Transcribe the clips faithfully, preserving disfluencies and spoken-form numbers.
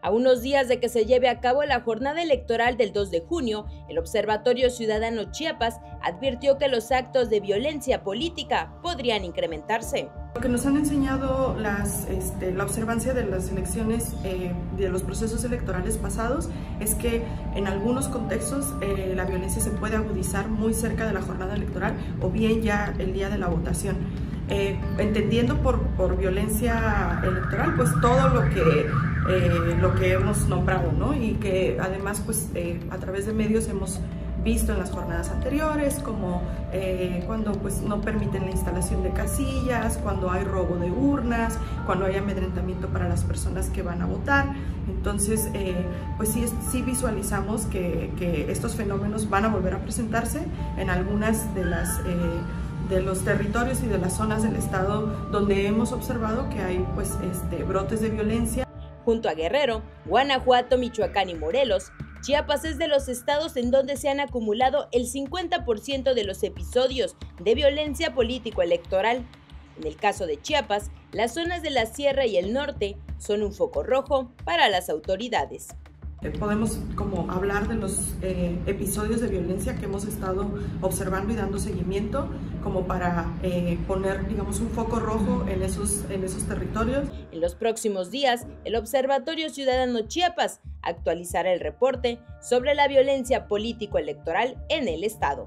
A unos días de que se lleve a cabo la jornada electoral del dos de junio, el Observatorio Ciudadano Chiapas advirtió que los actos de violencia política podrían incrementarse. Lo que nos han enseñado las, este, la observancia de las elecciones, eh, de los procesos electorales pasados, es que en algunos contextos eh, la violencia se puede agudizar muy cerca de la jornada electoral o bien ya el día de la votación. Eh, entendiendo por, por violencia electoral pues todo lo que, eh, lo que hemos nombrado, ¿no? Y que además pues eh, a través de medios hemos visto en las jornadas anteriores, como eh, cuando pues no permiten la instalación de casillas, cuando hay robo de urnas, cuando hay amedrentamiento para las personas que van a votar. Entonces eh, pues sí, sí visualizamos que, que estos fenómenos van a volver a presentarse en algunas de las eh, de los territorios y de las zonas del estado donde hemos observado que hay pues este, brotes de violencia. Junto a Guerrero, Guanajuato, Michoacán y Morelos, Chiapas es de los estados en donde se han acumulado el cincuenta por ciento de los episodios de violencia político-electoral. En el caso de Chiapas, las zonas de la Sierra y el Norte son un foco rojo para las autoridades. Podemos como hablar de los eh, episodios de violencia que hemos estado observando y dando seguimiento como para eh, poner, digamos, un foco rojo en esos, en esos territorios. En los próximos días, el Observatorio Ciudadano Chiapas actualizará el reporte sobre la violencia político-electoral en el estado.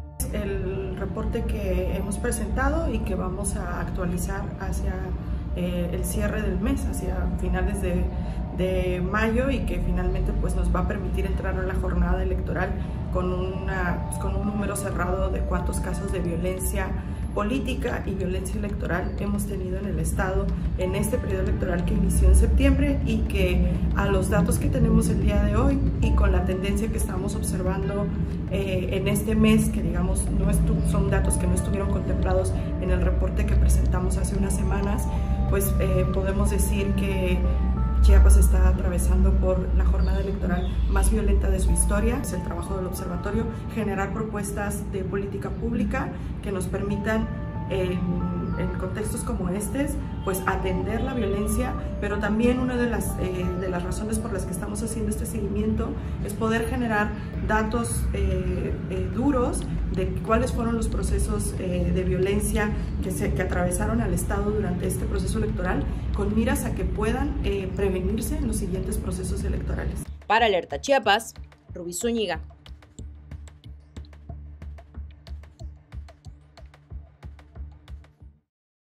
El reporte que hemos presentado y que vamos a actualizar hacia eh, el cierre del mes, hacia finales de de mayo, y que finalmente pues nos va a permitir entrar a la jornada electoral con, una, pues, con un número cerrado de cuántos casos de violencia política y violencia electoral hemos tenido en el estado en este periodo electoral que inició en septiembre, y que a los datos que tenemos el día de hoy y con la tendencia que estamos observando eh, en este mes, que digamos no son datos que no estuvieron contemplados en el reporte que presentamos hace unas semanas, pues eh, podemos decir que Chiapas está atravesando por la jornada electoral más violenta de su historia. Es el trabajo del observatorio generar propuestas de política pública que nos permitan en, en contextos como este pues atender la violencia, pero también una de las, eh, de las razones por las que estamos haciendo este seguimiento es poder generar datos eh, eh, duros de cuáles fueron los procesos eh, de violencia que, se, que atravesaron al estado durante este proceso electoral, con miras a que puedan eh, prevenirse en los siguientes procesos electorales. Para Alerta Chiapas, Rubí Zúñiga.